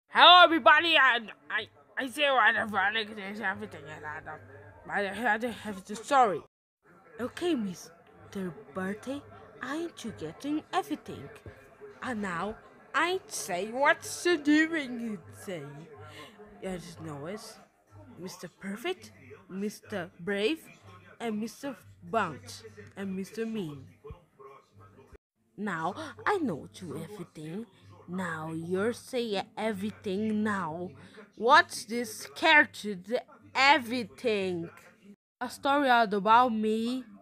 Hello, everybody. I say whatever. I there's everything and I have the story. Okay, Mr. Birthday, ain't you getting everything? And now I say what's the doing it say. You just know it. Mr. Perfect, Mr. Brave, and Mr. Bounce, and Mr. Mean. Now I know you everything. Now you're saying everything now. What's this character? Everything. A story out about me